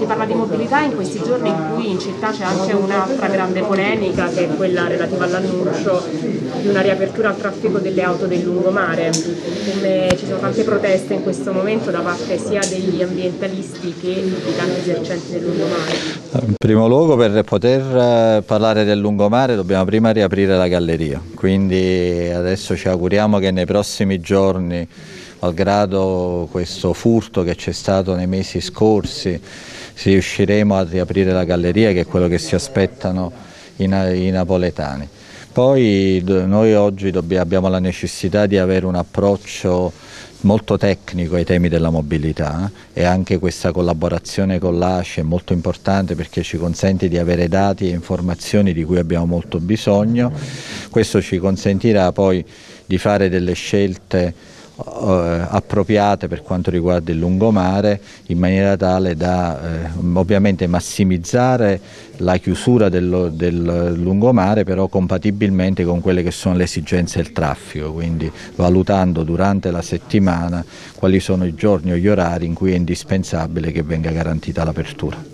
Si parla di mobilità in questi giorni in cui in città c'è anche un'altra grande polemica, che è quella relativa all'annuncio di una riapertura al traffico delle auto del lungomare. Come ci sono tante proteste in questo momento da parte sia degli ambientalisti che di tanti esercenti del lungomare. In primo luogo, per poter parlare del lungomare dobbiamo prima riaprire la galleria, quindi adesso ci auguriamo che nei prossimi giorni, malgrado questo furto che c'è stato nei mesi scorsi, riusciremo a riaprire la galleria, che è quello che si aspettano i napoletani. Poi noi oggi abbiamo la necessità di avere un approccio molto tecnico ai temi della mobilità e anche questa collaborazione con l'ACI è molto importante perché ci consente di avere dati e informazioni di cui abbiamo molto bisogno. Questo ci consentirà poi di fare delle scelte appropriate per quanto riguarda il lungomare, in maniera tale da ovviamente massimizzare la chiusura del lungomare, però compatibilmente con quelle che sono le esigenze del traffico, quindi valutando durante la settimana quali sono i giorni o gli orari in cui è indispensabile che venga garantita l'apertura.